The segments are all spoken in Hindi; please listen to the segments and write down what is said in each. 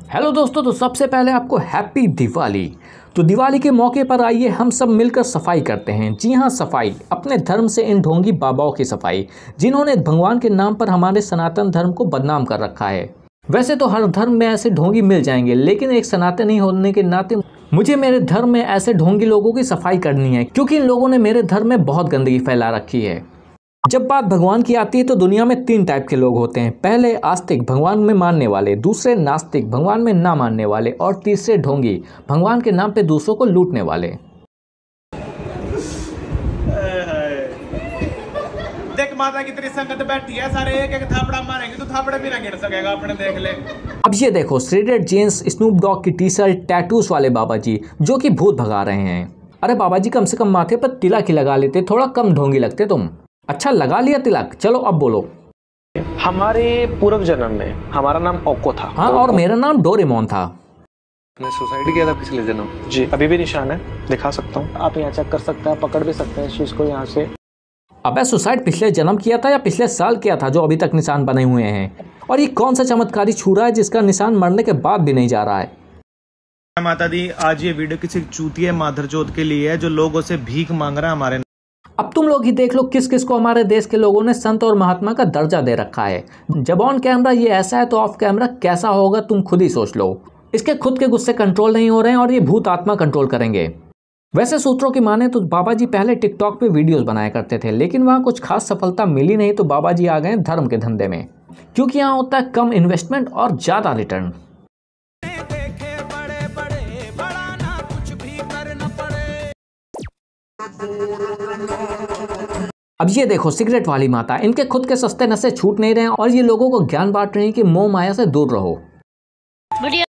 हेलो दोस्तों, तो सबसे पहले आपको हैप्पी दिवाली। तो दिवाली के मौके पर आइए हम सब मिलकर सफाई करते हैं। जी हाँ, सफाई, अपने धर्म से इन ढोंगी बाबाओं की सफाई, जिन्होंने भगवान के नाम पर हमारे सनातन धर्म को बदनाम कर रखा है। वैसे तो हर धर्म में ऐसे ढोंगी मिल जाएंगे, लेकिन एक सनातनी होने के नाते मुझे मेरे धर्म में ऐसे ढोंगी लोगों की सफाई करनी है, क्योंकि इन लोगों ने मेरे धर्म में बहुत गंदगी फैला रखी है। जब बात भगवान की आती है तो दुनिया में 3 टाइप के लोग होते हैं। पहले आस्तिक, भगवान में मानने वाले, दूसरे नास्तिक, भगवान में ना मानने वाले, और तीसरे ढोंगी, भगवान के नाम पे दूसरों को लूटने वाले। देख माता की तेरी संगत बैठी है, सारे एक एक थापड़ा मारेंगे तो थापड़े भी ना गिर सकेगा अपने, देख ले। अब ये देखो, श्रेडेड जीन्स, स्नूप डॉग की टी-शर्ट, टैटूज वाले बाबा जी जो कि भूत भगा रहे हैं। अरे बाबा जी, कम से कम माथे पर तिलक ही लगा लेते, थोड़ा कम ढोंगी लगते तुम। अच्छा, लगा लिया तिलक, चलो अब बोलो। हमारे पूर्व जन्म में हमारा नाम ओको था। हाँ, और मेरा नाम डोरेमोन था। आपने सुसाइड किया था पिछले जन्म? जी, अभी भी निशान है, दिखा सकता हूँ। आप यहाँ चेक कर सकते हैं, पकड़ भी सकते हैं इस चीज को यहाँ से। अबे, सुसाइड पिछले जन्म किया था या पिछले साल किया था जो अभी तक निशान बने हुए हैं? और ये कौन सा चमत्कारी छू रहा है जिसका निशान मरने के बाद भी नहीं जा रहा है? माता दी, आज ये वीडियो किसी चूतिए माधरचोद के लिए है जो लोगों से भीख मांग रहा है हमारे। अब तुम लोग ही देख लो किस किस को हमारे देश के लोगों ने संत और महात्मा का दर्जा दे रखा है। जब ऑन कैमरा ये ऐसा है तो ऑफ कैमरा कैसा होगा तुम खुद ही सोच लो। इसके खुद के गुस्से कंट्रोल नहीं हो रहे हैं और ये भूत आत्मा कंट्रोल करेंगे। वैसे सूत्रों की माने तो बाबा जी पहले टिकटॉक पे वीडियोस बनाया करते थे, लेकिन वहाँ कुछ खास सफलता मिली नहीं, तो बाबा जी आ गए धर्म के धंधे में, क्योंकि यहाँ होता है कम इन्वेस्टमेंट और ज्यादा रिटर्न। अब ये देखो, सिगरेट वाली माता, इनके खुद के सस्ते नशे छूट नहीं रहे हैं और ये लोगों को ज्ञान बांट रही है कि मोह माया से दूर रहो। बढ़िया।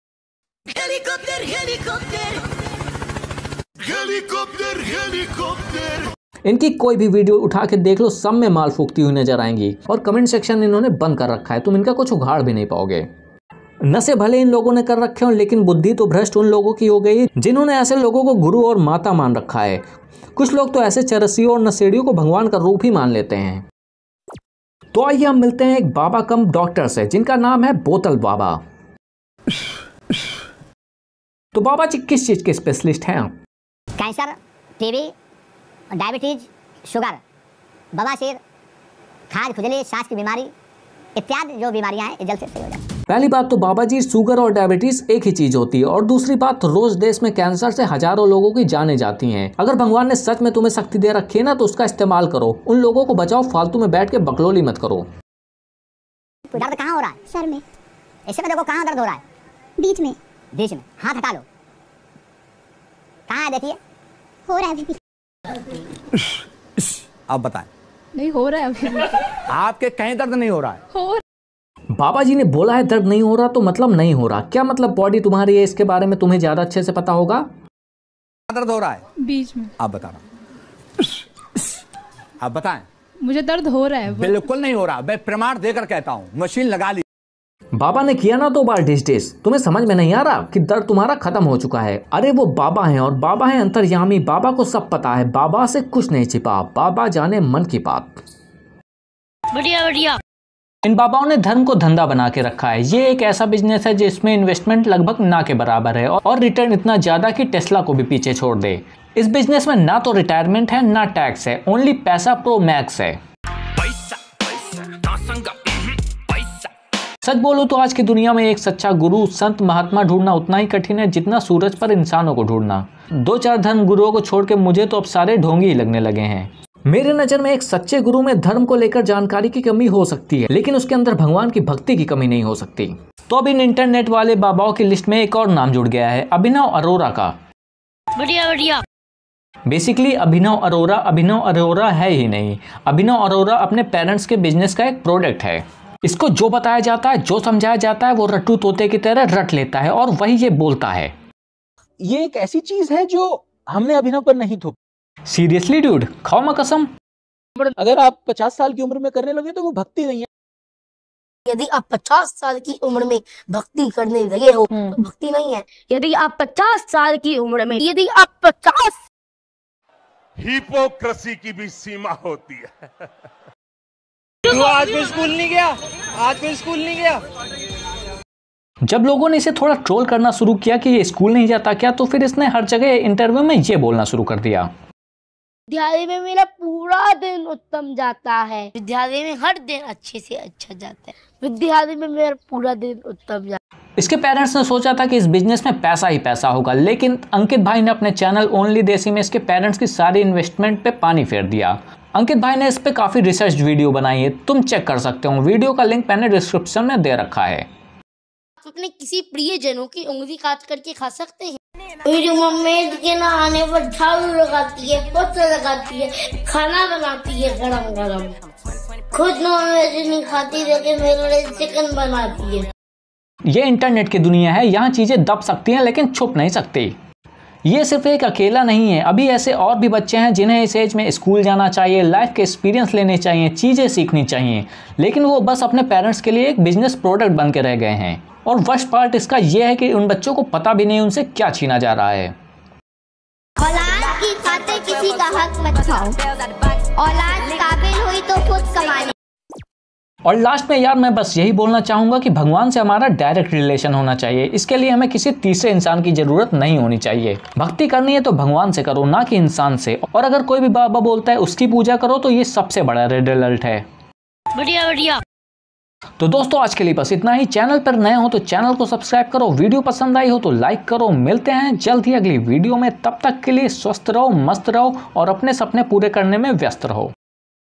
इनकी कोई भी वीडियो उठा के देख लो, सब में माल फूकती हुई नजर आएंगी, और कमेंट सेक्शन इन्होंने बंद कर रखा है, तुम इनका कुछ उघाड़ भी नहीं पाओगे। नशे भले इन लोगों ने कर रखे हो, लेकिन बुद्धि तो भ्रष्ट उन लोगों की हो गई जिन्होंने ऐसे लोगों को गुरु और माता मान रखा है। कुछ लोग तो ऐसे चरसियों और नशेड़ियों को भगवान का रूप ही मान लेते हैं। तो आइए हम मिलते हैं एक बाबा कम डॉक्टर से, जिनका नाम है बोतल बाबा। तो बाबा जी किस चीज के स्पेशलिस्ट हैं? कैंसर, टीबी, डायबिटीज, शुगर, बवासीर, खाज खुजली, सांस की बीमारी इत्यादि जो बीमारियां हैं जल्द से सही हो जाती हैं। पहली बात तो बाबा जी, शुगर और डायबिटीज एक ही चीज होती है, और दूसरी बात, रोज देश में कैंसर से हजारों लोगों की जानें जाती हैं। अगर भगवान ने सच में तुम्हें शक्ति दे रखी है ना, तो उसका इस्तेमाल करो, उन लोगों को बचाओ, फालतू में बैठ के बकलोली मत करो। दर्द कहाँ हो रहा है? सर में। इससे देखो कहाँ दर्द हो रहा है? बीच में। बीच में। हाथ हटा लो, कहाँ है देखिए? हो रहा है अभी भी। आप बताएं। नहीं हो रहा है अभी। आपके कहीं दर्द नहीं हो रहा है? हो। बाबा जी ने बोला है दर्द नहीं हो रहा, तो मतलब नहीं हो रहा। क्या मतलब बॉडी तुम्हारी है, इसके बारे में तुम्हें ज्यादा अच्छे से पता होगा। दर्द हो रहा है बीच में। आप बताना, आप बताएं। मुझे दर्द हो रहा है। बिल्कुल नहीं हो रहा, मैं प्रमाण देकर कहता हूँ, मशीन लगा ली। बाबा ने किया ना 2 बार डिस। तुम्हें समझ में नहीं आ रहा कि दर्द तुम्हारा खत्म हो चुका है। अरे वो बाबा हैं, और बाबा है अंतर्यामी, बाबा को सब पता है, बाबा से कुछ नहीं छिपा, बाबा जाने मन की बात। बढ़िया बढ़िया। इन बाबाओं ने धर्म को धंधा बना के रखा है। ये एक ऐसा बिजनेस है जिसमें इन्वेस्टमेंट लगभग ना के बराबर है, और रिटर्न इतना ज्यादा कि टेस्ला को भी पीछे छोड़ दे। इस बिजनेस में ना तो रिटायरमेंट है ना टैक्स है, ओनली पैसा प्रो मैक्स है। सच बोलूं तो आज की दुनिया में एक सच्चा गुरु, संत, महात्मा ढूंढना उतना ही कठिन है जितना सूरज पर इंसानों को ढूंढना। 2-4 धर्म गुरुओं को छोड़ के मुझे तो अब सारे ढोंगी ही लगने लगे हैं। मेरे नजर में एक सच्चे गुरु में धर्म को लेकर जानकारी की कमी हो सकती है, लेकिन उसके अंदर भगवान की भक्ति की कमी नहीं हो सकती। तो अब इन इंटरनेट वाले बाबाओं की लिस्ट में एक और नाम जुड़ गया है, अभिनव अरोरा का। बढ़िया बढ़िया। बेसिकली अभिनव अरोरा है ही नहीं। अभिनव अरोरा अपने पेरेंट्स के बिजनेस का एक प्रोडक्ट है। इसको जो बताया जाता है, जो समझाया जाता है, वो रट्टू तोते की तरह रट लेता है और वही ये बोलता है। ये एक ऐसी चीज है जो हमने अभिनव पर नहीं थोपी। सीरियसली डूड, खाओ मैं कसम। अगर आप 50 साल की उम्र में करने लगे तो वो भक्ति नहीं है। यदि आप 50 साल की उम्र में भक्ति करने लगे हो तो भक्ति नहीं है। यदि आप 50 साल की उम्र में, यदि आप 50, हिपोक्रेसी की भी सीमा होती है। तू आज कोई स्कूल नहीं गया? आज कोई स्कूल नहीं गया? जब लोगों ने इसे थोड़ा ट्रोल करना शुरू किया कि ये स्कूल नहीं जाता क्या, तो फिर इसने हर जगह इंटरव्यू में ये बोलना शुरू कर दिया। विद्यालय में मेरा पूरा दिन उत्तम जाता है। विद्यालय में हर दिन अच्छे से अच्छा जाता है। विद्यालय में मेरा पूरा दिन उत्तम जाता है। इसके पेरेंट्स ने सोचा था कि इस बिजनेस में पैसा ही पैसा होगा, लेकिन अंकित भाई ने अपने चैनल ओनली देसी में इसके पेरेंट्स की सारी इन्वेस्टमेंट पे पानी फेर दिया। अंकित भाई ने इस पे काफी रिसर्च वीडियो बनाई है, तुम चेक कर सकते हो। वीडियो का लिंक मैंने डिस्क्रिप्शन में दे रखा है। आप अपने किसी प्रियजनों की उंगली काट करके खा सकते हैं। मेरी मम्मी के नहाने पर झाड़ू लगाती है, पोछा लगाती है, खाना बनाती है गरम गरम। खुद नॉनवेज नहीं खाती, लेकिन मेरे लिए चिकन बनाती है। ये इंटरनेट की दुनिया है, यहाँ चीजें दब सकती हैं लेकिन छुप नहीं सकती। ये सिर्फ एक अकेला नहीं है, अभी ऐसे और भी बच्चे हैं जिन्हें इस एज में स्कूल जाना चाहिए, लाइफ के एक्सपीरियंस लेने चाहिए, चीजें सीखनी चाहिए, लेकिन वो बस अपने पेरेंट्स के लिए एक बिजनेस प्रोडक्ट बन के रह गए हैं। और वर्स्ट पार्ट इसका यह है कि उन बच्चों को पता भी नहीं उनसे क्या छीना जा रहा है। औलाद की खातिर किसी का हक मत खाओ। औलाद काबिल हुई तो खुद कमा ले। और लास्ट में यार मैं बस यही बोलना चाहूँगा कि भगवान से हमारा डायरेक्ट रिलेशन होना चाहिए। इसके लिए हमें किसी तीसरे इंसान की जरूरत नहीं होनी चाहिए। भक्ति करनी है तो भगवान से करो, ना कि इंसान से। और अगर कोई भी बाबा बोलता है उसकी पूजा करो, तो ये सबसे बड़ा रिजल्ट है। बढ़िया बढ़िया। तो दोस्तों आज के लिए बस इतना ही। चैनल पर नए हो तो चैनल को सब्सक्राइब करो, वीडियो पसंद आई हो तो लाइक करो। मिलते हैं जल्द ही अगली वीडियो में, तब तक के लिए स्वस्थ रहो, मस्त रहो और अपने सपने पूरे करने में व्यस्त रहो।